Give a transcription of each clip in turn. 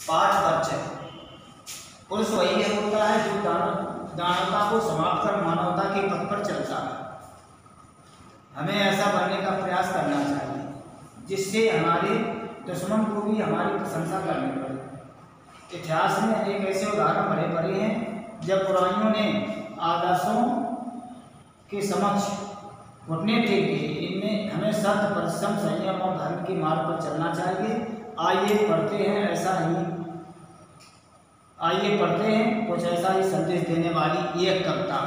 पाठ परिचय। पुरुष वही होता है जो दानवता को समाप्त कर मानवता के पथ पर चलता है। हमें ऐसा बनने का प्रयास करना चाहिए जिससे हमारे दुश्मन को भी हमारी प्रशंसा करनी पड़े। इतिहास में अनेक ऐसे उदाहरण भरे पड़े हैं जब पुरानियों ने आदर्शों के समक्ष घुटने टेक दिए। इनमें हमें सत्य, परिश्रम, संयम और धर्म के मार्ग पर चलना चाहिए। आइए पढ़ते हैं कुछ ऐसा ही संदेश देने वाली एक कविता।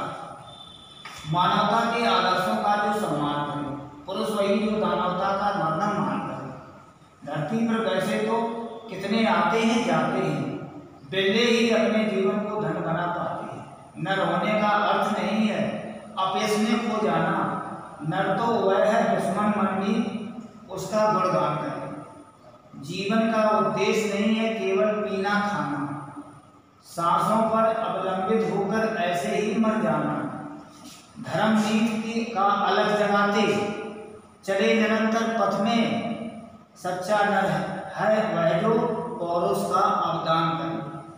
मानवता के आदर्शों का जो सम्मान करे, पुरुष वही जो दानवता का मर्दन मान करे। धरती पर वैसे तो कितने आते हैं जाते हैं, बिल्ले ही अपने जीवन को धन बना पाते हैं। नर होने का अर्थ नहीं है अपयश में खो जाना। नर तो वह है दुश्मन मन भी उसका गुणगान करे। जीवन का उद्देश्य नहीं है केवल पीना खाना, सांसों पर अवलंबित होकर ऐसे ही मर जाना। धर्म नीति का अलग जगाते चले निरंतर पथ में, सच्चा नर है वह जो पौरुष का अवदान करे।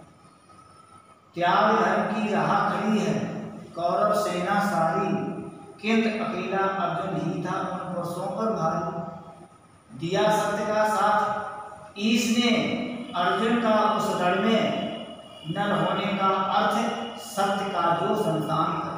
त्याग धर्म की राह खड़ी है कौरव सेना सारी, किंतु अकेला अर्जुन ही था उन पुरुषों पर भारी। दिया सत्य का साथ ईश ने अर्जुन का उस रण में, नर होने का अर्थ सत्य का जो संतान करे।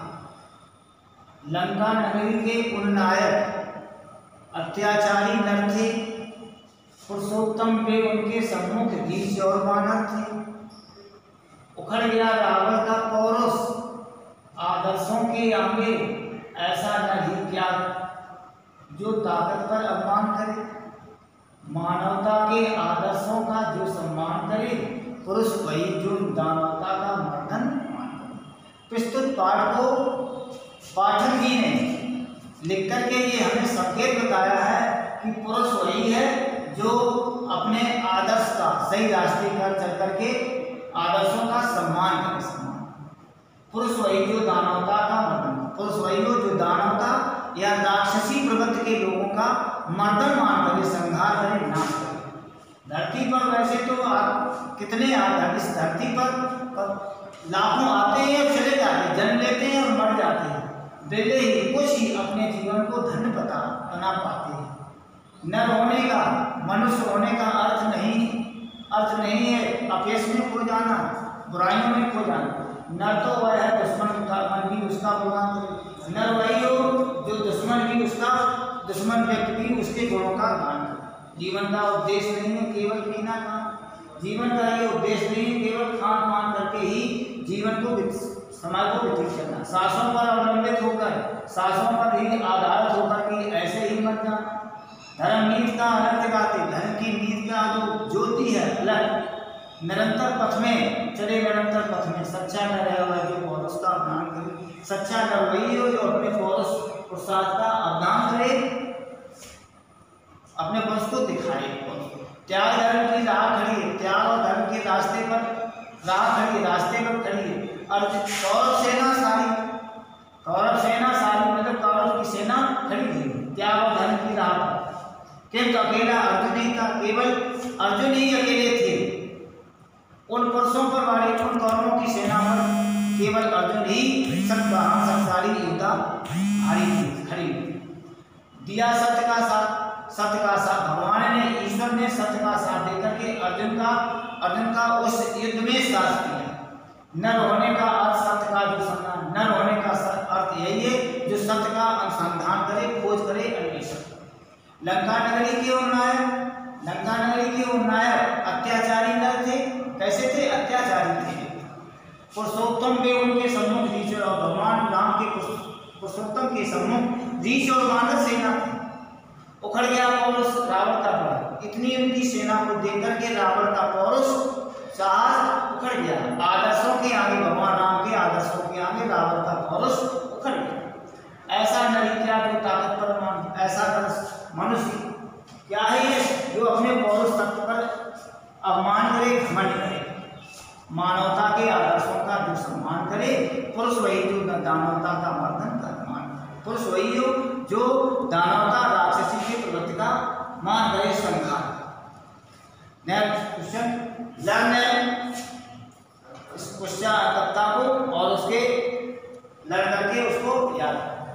लंका नगरी के उन नायक अत्याचारी नर थे, पुरुषोत्तम वे उनके सम्मुख रीछ और वानर थे। उखड़ गया रावण का पौरुष आदर्शों के आगे, ऐसा नहीं क्या जो ताकत पर अपमान करे। मानवता के आदर्शों का जो सम्मान करे, पुरुष वही जो दानवता का मर्दन मान करे। प्रस्तुत पाठ को पाठक जी ने लिख करके ये हमें संकेत बताया है कि पुरुष वही है जो अपने आदर्श का सही रास्ते पर चल करके आदर्शों का सम्मान करे। पुरुष वही जो दानवता का मर्दन, पुरुष वही जो दानवता या राक्षसी प्रवृत्ति के लोगों का मर्दन मान करे, संहार करे, नाश करे। धरती पर वैसे तो कितने इस धरती पर लाखों आते हैं और चले जाते हैं, जन्म लेते हैं और मर जाते हैं। बिल्ले ही कुछ ही अपने जीवन को धन्य बना पाते हैं। नर होने का, मनुष्य होने का अर्थ नहीं है अपयश में खो जाना, बुराइयों में खो जाना। नर तो वह है दुश्मन का मन भी उसका गुणगान करे। नर वही हो जो दुश्मन व्यक्ति भी उसके गुणों का गान करे। जीवन का उद्देश्य नहीं है केवल पीना खाना, जीवन का ये उद्देश्य नहीं है केवल खान पान करके ही जीवन को समाज को व्यतीत करना। सांसों पर अवलंबित होकर, सांसों पर ही आधारित होकर कि ऐसे ही मर जाना। धर्म नीति का अलग जगाते, धर्म की नीति का जो ज्योति है अलग। निरंतर पथ में चले, निरंतर पथ में सच्चा नर है वह जो पौरुष का अवदान करे। सच्चा नर वही हो जो अपने पौरुष पुरुषार्थ का अवदान करे, अपने पुरुष को दिखाए। त्याग धर्म की राह खड़ी है, त्याग और धर्म के रास्ते पर खड़ी है। अर्जुन कौरव सेना सारी मतलब कौरव की सेना खड़ी है त्याग और धर्म की राह पर। किंतु अकेला अर्जुन नहीं था, केवल अर्जुन ही अकेले थे। उन पुरुषों पर वाले उन कौरवों की सेना पर केवल अर्जुन ही शक्तिशाली योद्धा खड़ी। दिया सत्य का साथ भगवान ने, ईश्वर ने सत्य का साथ देकर के अर्जुन का उस युद्ध में साथ दिया। नर होने का अर्थ सत्य का जो संधान, नर होने का अर्थ यही है जो सत्य का अनुसंधान करे, खोज करे, अन्वेषण। लंका नगरी के उन नायक अत्याचारी नर थे। कैसे थे? अत्याचारी थे। पुरुषोत्तम वे उनके सम्मुख रीछ और भगवान राम के पुरुषोत्तम के सम्मुख रीछ और वानर सेना थी। उखड़ गया पौरुष रावण का पराक्रम। इतनी उनकी सेना को देखकर के रावण का पौरुष साहस उखड़ गया। आदर्शों के आगे, भगवान राम के आदर्शों के आगे रावण का पौरुष उखड़ गया। ऐसा नर क्या जो ताकत पर मान, ऐसा मनुष्य क्या है जो अपने पौरुष तत्व पर अपमान करे, घमंड करे। मानवता के आदर्शों का जो सम्मान करे, पुरुष वही जो दानवता का मर्दन का मान करे। पुरुष वही हो जो दानवता राक्षसी की प्रवृत्ति का मान करे, संहार। नेक्स्ट क्वेश्चन, लर्न इस क्वेश्चन कविता को और उसके लर्न करके उसको याद करो।